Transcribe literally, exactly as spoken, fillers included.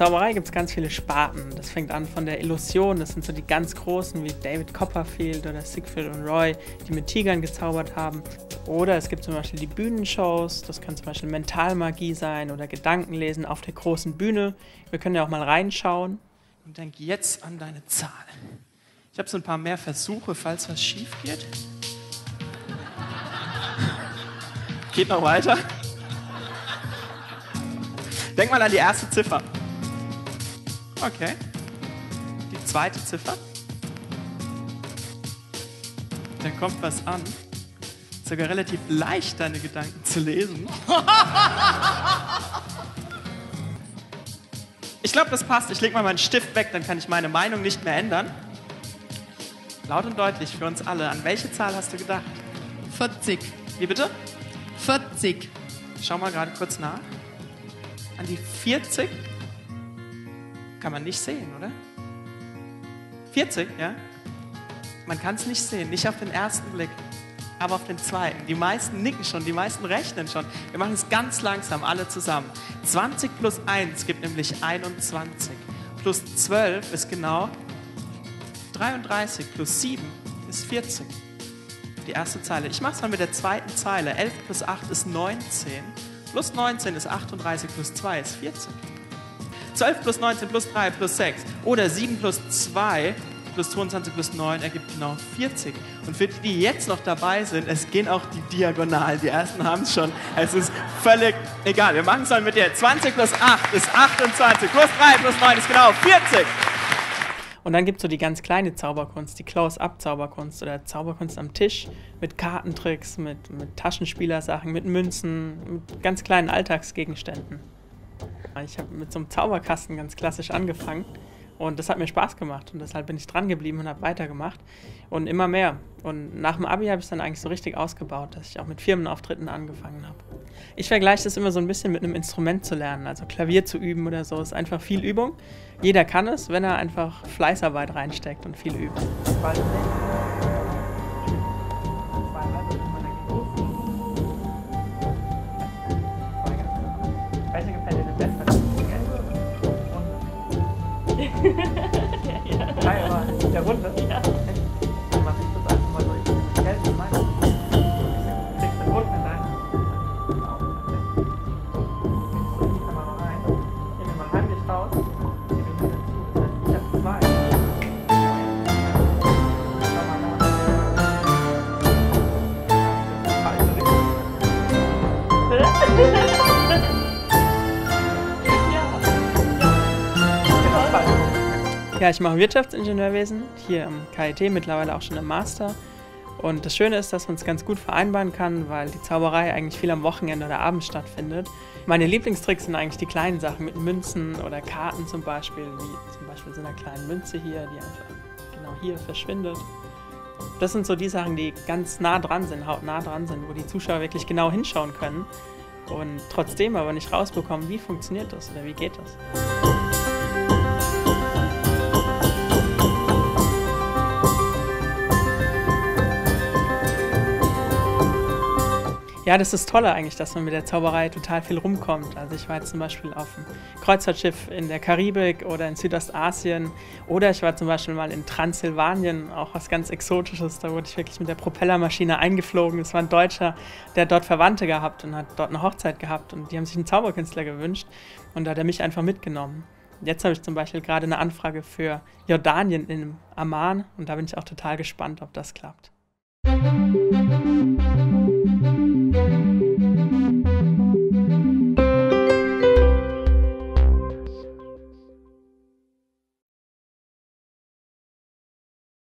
Zauberei gibt es ganz viele Sparten. Das fängt an von der Illusion, das sind so die ganz großen wie David Copperfield oder Siegfried und Roy, die mit Tigern gezaubert haben. Oder es gibt zum Beispiel die Bühnenshows, das kann zum Beispiel Mentalmagie sein oder Gedankenlesen auf der großen Bühne. Wir können ja auch mal reinschauen. Und denk jetzt an deine Zahl. Ich habe so ein paar mehr Versuche, falls was schief geht. Geht noch weiter. Denk mal an die erste Ziffer. Okay. Die zweite Ziffer. Dann kommt was an. Sogar relativ leicht, deine Gedanken zu lesen. Ich glaube, das passt. Ich lege mal meinen Stift weg, dann kann ich meine Meinung nicht mehr ändern. Laut und deutlich für uns alle. An welche Zahl hast du gedacht? vierzig. Wie bitte? vierzig. Schau mal gerade kurz nach. An die vierzig? Kann man nicht sehen, oder? vierzig, ja? Man kann es nicht sehen, nicht auf den ersten Blick, aber auf den zweiten. Die meisten nicken schon, die meisten rechnen schon. Wir machen es ganz langsam, alle zusammen. zwanzig plus eins gibt nämlich einundzwanzig. Plus zwölf ist genau dreiunddreißig. Plus sieben ist vierzig. Die erste Zeile. Ich mache es mal mit der zweiten Zeile. elf plus acht ist neunzehn. Plus neunzehn ist achtunddreißig. Plus zwei ist vierzig. zwölf plus neunzehn plus drei plus sechs. Oder sieben plus zwei plus zweiundzwanzig plus neun ergibt genau vierzig. Und für die, die jetzt noch dabei sind, es gehen auch die Diagonalen. Die ersten haben es schon. Es ist völlig egal. Wir machen es mal mit dir. zwanzig plus acht ist achtundzwanzig. Plus drei plus neun ist genau vierzig. Und dann gibt es so die ganz kleine Zauberkunst, die Close-Up-Zauberkunst oder Zauberkunst am Tisch mit Kartentricks, mit, mit Taschenspielersachen, mit Münzen, mit ganz kleinen Alltagsgegenständen. Ich habe mit so einem Zauberkasten ganz klassisch angefangen und das hat mir Spaß gemacht und deshalb bin ich dran geblieben und habe weitergemacht und immer mehr. Und nach dem Abi habe ich es dann eigentlich so richtig ausgebaut, dass ich auch mit Firmenauftritten angefangen habe. Ich vergleiche das immer so ein bisschen mit einem Instrument zu lernen, also Klavier zu üben oder so, ist einfach viel Übung. Jeder kann es, wenn er einfach Fleißarbeit reinsteckt und viel übt. Welche gefällt dir denn besser? Die gelbe oder die runde? Ja, ja. Der runde? Ja. Dann mach ich das einfach mal durch. Das gelbe ist meins. Du kriegst den runden in deine. So, die kann man noch rein. Nehmen wir mal heimlich raus. Ich habe zwei. Schau mal nach. Falsche Richtung. Ja, ich mache Wirtschaftsingenieurwesen, hier am K I T, mittlerweile auch schon im Master. Und das Schöne ist, dass man es ganz gut vereinbaren kann, weil die Zauberei eigentlich viel am Wochenende oder abends stattfindet. Meine Lieblingstricks sind eigentlich die kleinen Sachen mit Münzen oder Karten zum Beispiel, wie zum Beispiel so einer kleinen Münze hier, die einfach genau hier verschwindet. Das sind so die Sachen, die ganz nah dran sind, hautnah dran sind, wo die Zuschauer wirklich genau hinschauen können und trotzdem aber nicht rausbekommen, wie funktioniert das oder wie geht das. Ja, das ist toll eigentlich, dass man mit der Zauberei total viel rumkommt. Also ich war jetzt zum Beispiel auf einem Kreuzfahrtschiff in der Karibik oder in Südostasien oder ich war zum Beispiel mal in Transsilvanien, auch was ganz Exotisches. Da wurde ich wirklich mit der Propellermaschine eingeflogen. Das war ein Deutscher, der hat dort Verwandte gehabt und hat dort eine Hochzeit gehabt und die haben sich einen Zauberkünstler gewünscht und da hat er mich einfach mitgenommen. Jetzt habe ich zum Beispiel gerade eine Anfrage für Jordanien in Amman und da bin ich auch total gespannt, ob das klappt.